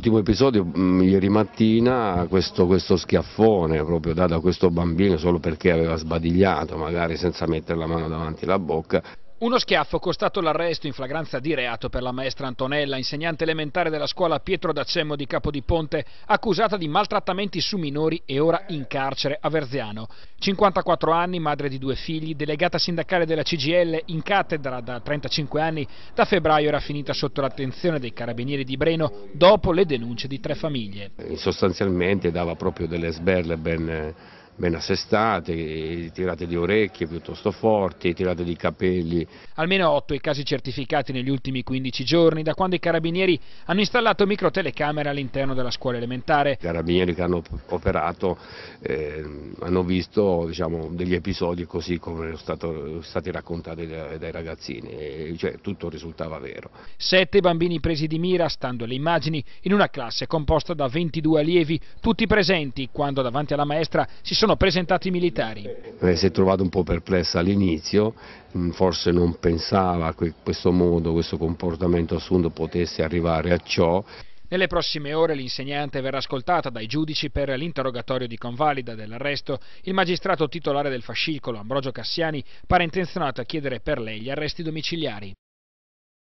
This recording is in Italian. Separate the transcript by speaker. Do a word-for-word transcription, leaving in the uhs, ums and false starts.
Speaker 1: L'ultimo episodio mh, ieri mattina, questo, questo schiaffone proprio dato a questo bambino solo perché aveva sbadigliato, magari senza mettere la mano davanti alla bocca.
Speaker 2: Uno schiaffo costato l'arresto in flagranza di reato per la maestra Antonella, insegnante elementare della scuola Pietro d'Accemmo di Capodiponte, accusata di maltrattamenti su minori e ora in carcere a Verziano. cinquantaquattro anni, madre di due figli, delegata sindacale della C G I L, in cattedra da trentacinque anni, da febbraio era finita sotto l'attenzione dei carabinieri di Breno dopo le denunce di tre famiglie.
Speaker 1: Sostanzialmente dava proprio delle sberle ben... ben assestate, tirate di orecchie piuttosto forti, tirate di capelli.
Speaker 2: Almeno otto i casi certificati negli ultimi quindici giorni, da quando i carabinieri hanno installato microtelecamere all'interno della scuola elementare.
Speaker 1: I carabinieri che hanno operato eh, hanno visto, diciamo, degli episodi così come sono stato, stati raccontati dai, dai ragazzini, e, cioè tutto risultava vero.
Speaker 2: Sette bambini presi di mira, stando alle immagini, in una classe composta da ventidue allievi, tutti presenti quando davanti alla maestra si sono presentati i militari.
Speaker 1: Eh, si è trovato un po' perplessa all'inizio, forse non pensava che questo modo, questo comportamento assunto potesse arrivare a ciò.
Speaker 2: Nelle prossime ore l'insegnante verrà ascoltata dai giudici per l'interrogatorio di convalida dell'arresto. Il magistrato titolare del fascicolo, Ambrogio Cassiani, pare intenzionato a chiedere per lei gli arresti domiciliari.